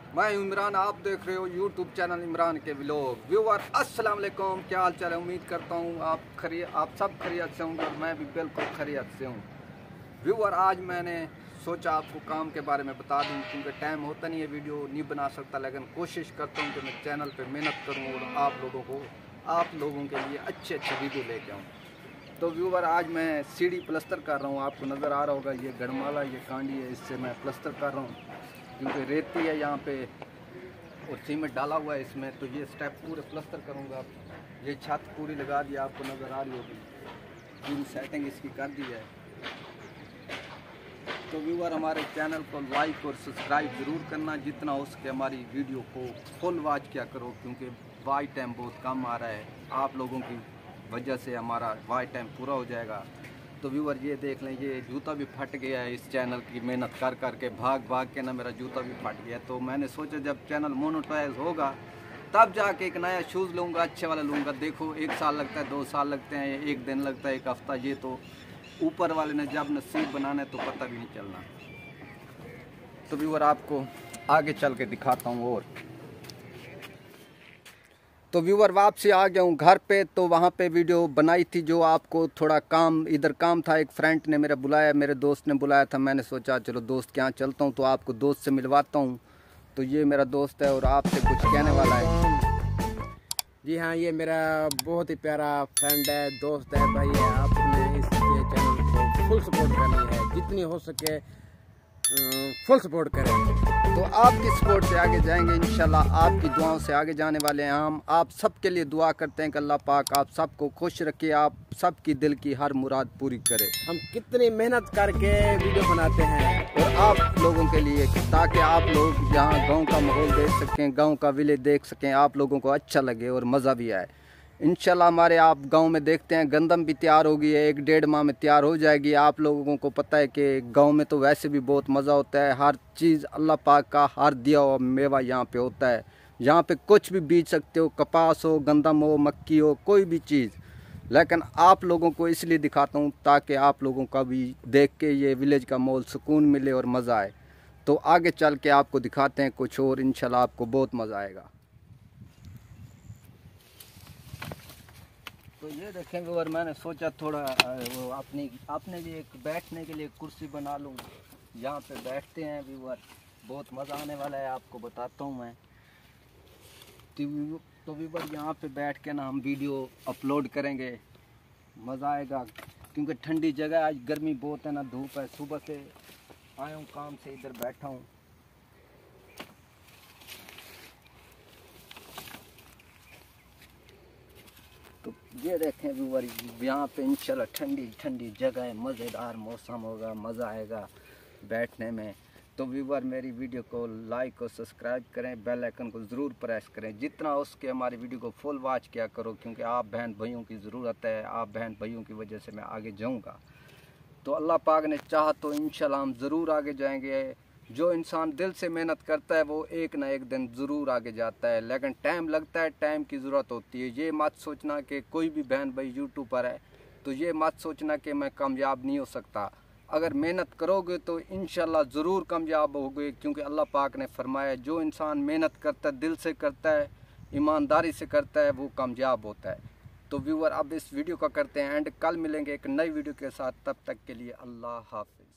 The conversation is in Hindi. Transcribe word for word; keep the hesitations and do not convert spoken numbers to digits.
मैं इमरान, आप देख रहे हो यूट्यूब चैनल इमरान के व्लॉग। व्यूअर अस्सलाम वालेकुम, क्या हाल चाल है। उम्मीद करता हूँ आप खरी आप सब खैरियत से होंगे और मैं भी बिल्कुल खैरियत से हूँ। व्यूअर आज मैंने सोचा आपको काम के बारे में बता दूँ, क्योंकि टाइम होता नहीं है, वीडियो नहीं बना सकता, लेकिन कोशिश करता हूँ कि मैं चैनल पर मेहनत करूँ और आप लोगों को आप लोगों के लिए अच्छे अच्छे वीडियो लेके आऊँ। तो व्यूअर आज मैं सीढ़ी प्लस्तर कर रहा हूँ, आपको नज़र आ रहा होगा ये गढ़माला, ये कांडी है, इससे मैं प्लस्तर कर रहा हूँ क्योंकि रेती है यहाँ पे और सीमेंट डाला हुआ है इसमें। तो ये स्टेप पूरे प्लस्तर करूँगा। ये छत पूरी लगा दी, आपको नज़र आ रही होगी, पूरी सेटिंग इसकी कर दी है। तो व्यूअर हमारे चैनल को लाइक और सब्सक्राइब ज़रूर करना, जितना हो सके हमारी वीडियो को फुल वॉच किया करो, क्योंकि वाच टाइम बहुत कम आ रहा है। आप लोगों की वजह से हमारा वाच टाइम पूरा हो जाएगा। तो व्यूअर ये देख लें, ये जूता भी फट गया है इस चैनल की मेहनत कर कर के, भाग भाग के ना मेरा जूता भी फट गया। तो मैंने सोचा जब चैनल मोनेटाइज होगा तब जाके एक नया शूज़ लूँगा, अच्छे वाला लूँगा। देखो एक साल लगता है, दो साल लगते हैं, एक दिन लगता है, एक हफ़्ता, ये तो ऊपर वाले ने जब नसीब बनाना है तो पता भी नहीं चलना। तो व्यूअर आपको आगे चल के दिखाता हूँ। और तो व्यूअर वापसी आ गया हूँ घर पे। तो वहाँ पे वीडियो बनाई थी, जो आपको थोड़ा काम इधर काम था, एक फ्रेंड ने मेरा बुलाया, मेरे दोस्त ने बुलाया था। मैंने सोचा चलो दोस्त के यहाँ चलता हूँ, तो आपको दोस्त से मिलवाता हूँ। तो ये मेरा दोस्त है और आपसे कुछ कहने वाला है। जी हाँ, ये मेरा बहुत ही प्यारा फ्रेंड है, दोस्त है, भाई है। आपने इसके चैनल को फुल सपोर्ट करनी है, जितनी हो सके फुल सपोर्ट करें। तो आपकी सपोर्ट से आगे जाएंगे इंशाल्लाह, आपकी दुआओं से आगे जाने वाले हैं हम। आप सबके लिए दुआ करते हैं कि अल्लाह पाक आप सबको खुश रखे, आप सबकी दिल की हर मुराद पूरी करे। हम कितनी मेहनत करके वीडियो बनाते हैं और आप लोगों के लिए, ताकि आप लोग यहाँ गांव का माहौल देख सकें, गांव का विलेज देख सकें, आप लोगों को अच्छा लगे और मज़ा भी आए इंशाल्लाह। हमारे आप गांव में देखते हैं गंदम भी तैयार हो गई है, एक डेढ़ माह में तैयार हो जाएगी। आप लोगों को पता है कि गांव में तो वैसे भी बहुत मज़ा होता है, हर चीज़ अल्लाह पाक का हर दिया हुआ मेवा यहाँ पे होता है। यहाँ पे कुछ भी बीज सकते हो, कपास हो, गंदम हो, मक्की हो, कोई भी चीज़। लेकिन आप लोगों को इसलिए दिखाता हूँ ताकि आप लोगों का भी देख के ये विलेज का माहौल सुकून मिले और मज़ा आए। तो आगे चल के आपको दिखाते हैं कुछ और, इंशाल्लाह आपको बहुत मज़ा आएगा। तो ये देखेंगे, और मैंने सोचा थोड़ा वो अपनी आपने भी एक बैठने के लिए कुर्सी बना लूँ, यहाँ पे बैठते हैं व्यूअर, बहुत मज़ा आने वाला है, आपको बताता हूँ मैं। तो व्यूअर यहाँ पे बैठ के ना हम वीडियो अपलोड करेंगे, मज़ा आएगा, क्योंकि ठंडी जगह, आज गर्मी बहुत है ना, धूप है। सुबह से आया हूँ काम से, इधर बैठा हूँ। तो ये देखें व्यूअर, यहाँ पे इंशाल्लाह ठंडी ठंडी जगह है, मज़ेदार मौसम होगा, मज़ा आएगा बैठने में। तो व्यूअर मेरी वीडियो को लाइक और सब्सक्राइब करें, बेल आइकन को ज़रूर प्रेस करें, जितना हो सके हमारी वीडियो को फुल वॉच किया करो, क्योंकि आप बहन भाइयों की ज़रूरत है, आप बहन भाइयों की वजह से मैं आगे जाऊँगा। तो अल्लाह पाक ने चाहा तो इंशाल्लाह हम ज़रूर आगे जाएंगे। जो इंसान दिल से मेहनत करता है वो एक ना एक दिन ज़रूर आगे जाता है, लेकिन टाइम लगता है, टाइम की ज़रूरत होती है। ये मत सोचना कि कोई भी बहन भाई यूट्यूबर है तो ये मत सोचना कि मैं कामयाब नहीं हो सकता। अगर मेहनत करोगे तो इंशाल्लाह ज़रूर कामयाब होगे, क्योंकि अल्लाह पाक ने फरमाया जो इंसान मेहनत करता है, दिल से करता है, ईमानदारी से करता है, वो कामयाब होता है। तो व्यूअर अब इस वीडियो का करते हैं एंड, कल मिलेंगे एक नई वीडियो के साथ, तब तक के लिए अल्लाह हाफ़िज़।